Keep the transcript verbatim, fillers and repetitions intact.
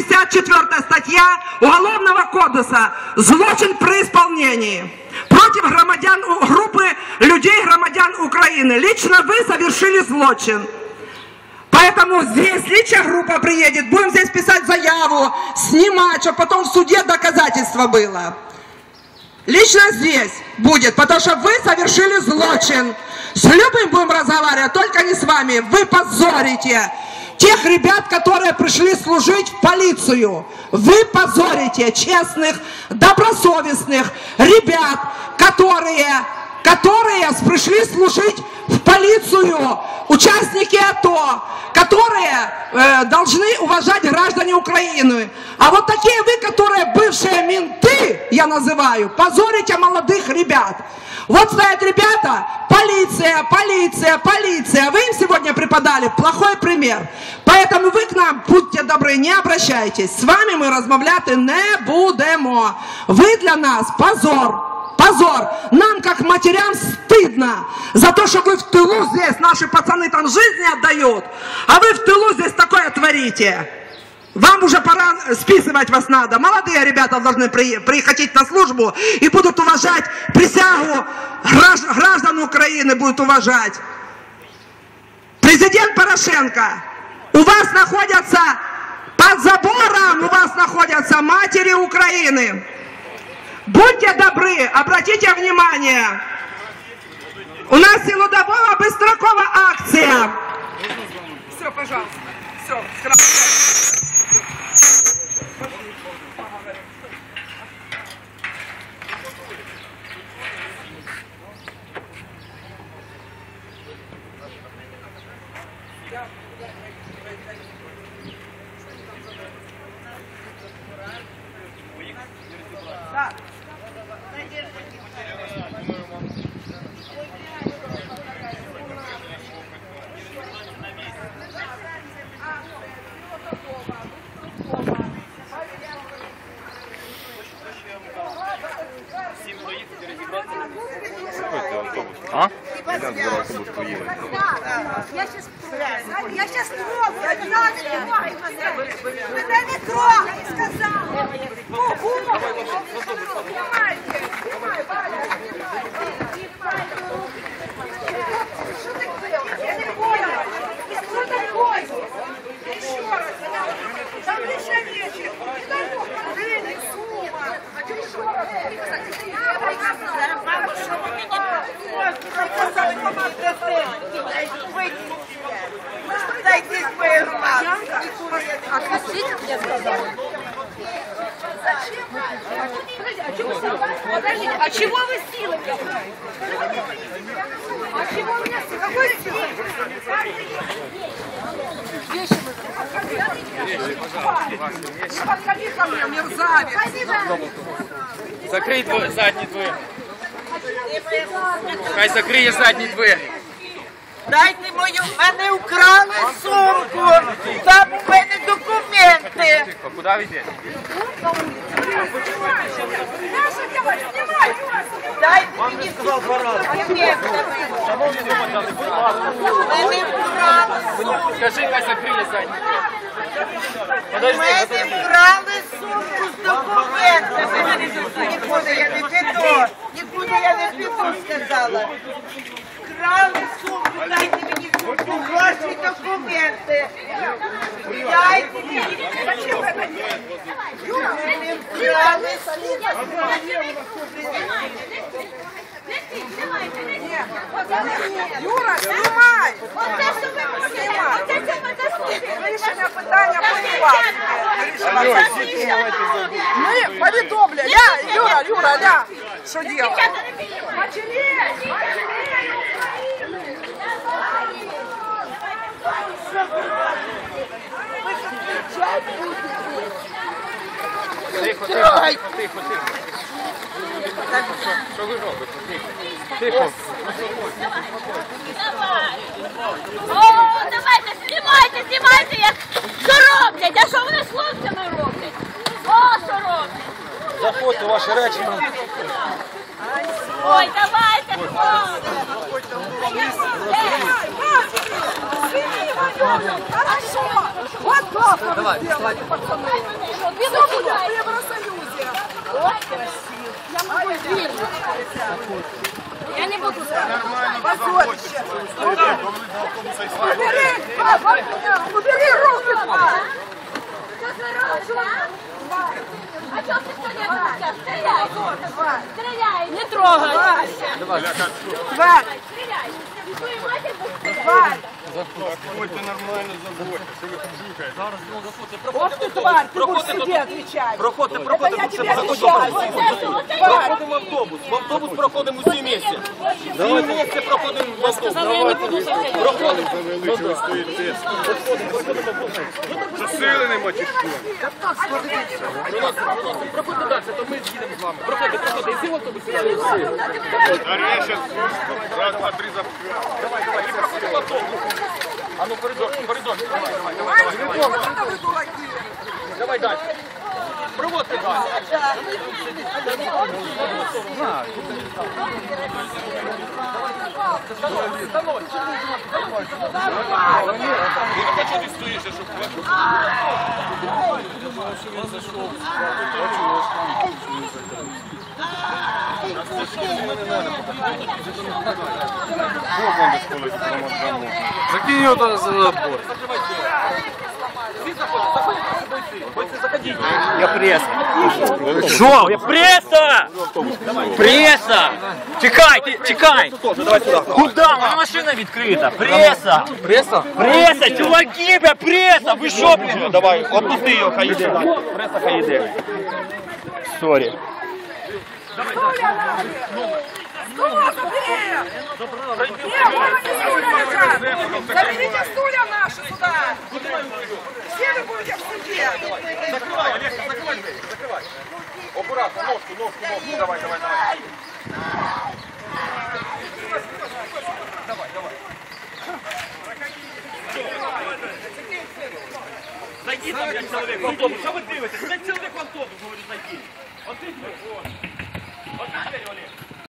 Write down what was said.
пятьдесят четвёртая статья Уголовного кодекса «Злочин при исполнении» против громадян, группы людей, громадян Украины. Лично вы совершили злочин. Поэтому здесь личная группа приедет, будем здесь писать заяву, снимать, чтобы потом в суде доказательство было. Лично здесь будет, потому что вы совершили злочин. С любым будем разговаривать, только не с вами. Вы позорите тех ребят, которые пришли служить в полицию. Вы позорите честных, добросовестных ребят, которые, которые пришли служить в полицию, участники АТО, которые э, должны уважать граждане Украины. А вот такие вы, которые бывшие менты, я называю, позорите молодых ребят. Вот стоят ребята, полиция, полиция, полиция. Вы им сегодня преподали плохой пример. Поэтому вы к нам, будьте добры, не обращайтесь. С вами мы размовляти не будемо. Вы для нас позор. Позор. Нам, как матерям, стыдно за то, что вы в тылу здесь, наши пацаны там жизни отдают, а вы в тылу здесь такое творите. Вам уже пора, списывать вас надо. Молодые ребята должны при, приходить на службу и будут уважать присягу граждан Украины, будут уважать. Президент Порошенко, у вас находятся, под забором у вас находятся матери Украины. Будьте добры, обратите внимание. У нас силудобово-быстроковая акция. Все, пожалуйста. Все, сразу. А? Я сейчас, я сейчас трогаю, сказала, не трогай мене. Мене не трогай, сказала. Ого! Знімайте, знімайте, Що таке? Я не поняла. Що таке? Еще раз. Там лише вечір. Жені, сума. Еще раз. Дайте свою громаду. Отпустите, я сказала. Зачем? Подождите, а чего вы силой? А чего у меня силой? Какой силой? Вещи вы подходи ко мне, мерзавец. Закрий двері, задні двері. Хай закриє задні двері. Дайте мою, в мене украли сумку, там у мене документи. Тихо, куди ви йдете? Дайте мені документи. Мене вкрали сумку. Скажи, хай закриє задні двері. Подожди, Мене подожди. вкрали сумку з документами. Нікуди я не піду, нікуди я не піду, сказала. Вкрали сумку, дайте мені сумку, гроші, документи. Дайте мені. Мене вкрали сумку. Юра, снимай! Рішення питання полювати. Ми повідомлення. Ля, Юра, Юра, ля. Що делать? Тихо, тихо, тихо, тихо, тихо. Що ви робите? Тихо. Тихо. Давай! О, давайте, знімайте, знімайте, як що роблять, а що вони з хлопцями роблять? О, що роблять? Заходьте, ваші речі. Ой, давайте, хлопці! Хорошо. Вот так вот сделали, пацаны. Все будет в Евросоюзе. Я могу верить. Я не буду. Позорище. Убери, убери руки. А чого ти стріляєш? Стріляй! Стріляй! Не трогай! Тварь. Стріляй! Твою матір постріляй! Тварь. Заходьте нормально, заходьте. Що ви тут жукаєте? Зараз, ну, заходьте, Вот ты тварь, ты будешь себе отвечать. проходьте, Это проходьте, я все тебе проходимо. отвечаю. Проходимо в автобус. В автобус проходимо всі місці. Всі місці проходимо в автобус. Проходимо. Завели, чого стоїте? Що сили нема чи що? Проходьте далі, то ми з'їдемо з вами. Проходьте, проходьте. І всі в автобусі. Дар'я, зараз раз, два, три запускаю. Давай, давай, і проходимо в автобус. А ну, коридор, коридор. Давай, давай, давай, давай. Вот это вы дураки. Давай далі. Проводьте далі. Ну, ти стоїш, щоб Закинь його туди за забор. Бойці, заходіть. Я пресса. Що? Я пресса! Пресса! Чекай, чекай! Куда? Моя машина відкрита. Пресса! Преса? Пресса! Чуваки, бля, пресса! Ви що, блін? Давай, отпусти його, хай йде. Пресса хай йде. Сорі. Стула забери! Нет, вон они стулья лежат! Заберите стулья наши сюда! Все вы будете в суде! Закривай, Олежка, закривай двері, закривай. Акуратно, ножку, ножку, ножку. Давай, давай, давай. Давай, давай. Зайди там, п'ять чоловік в автобус. Що ви дивитесь? П'ять чоловік в автобус, говорю, зайди. От ти,